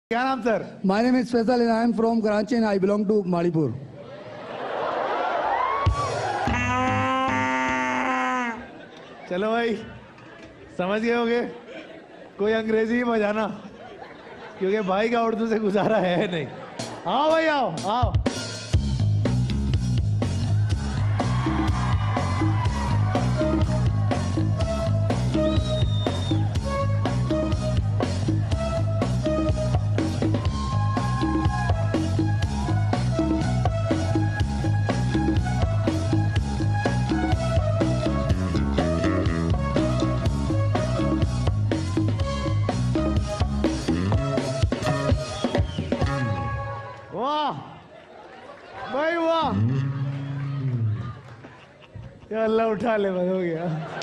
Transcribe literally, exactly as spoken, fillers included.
क्या नाम sir? My name is Faisal and I am from Karachi and I belong to Malipur. चलो भाई समझ गए होगे, कोई अंग्रेजी ही बजाना क्योंकि भाई का उर्दू से गुजारा है नहीं। आओ भाई आओ आओ। वाह भाई वाह, या अल्लाह उठा ले, बस हो गया।